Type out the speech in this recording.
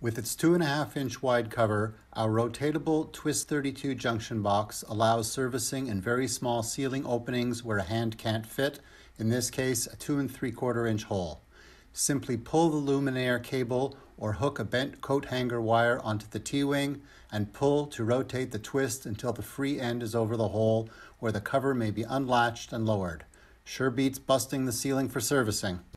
With its 2.5-inch wide cover, our rotatable Twist 32 junction box allows servicing in very small ceiling openings where a hand can't fit, in this case a 2 3/4-inch hole. Simply pull the luminaire cable or hook a bent coat hanger wire onto the T-wing and pull to rotate the twist until the free end is over the hole where the cover may be unlatched and lowered. Sure beats busting the ceiling for servicing.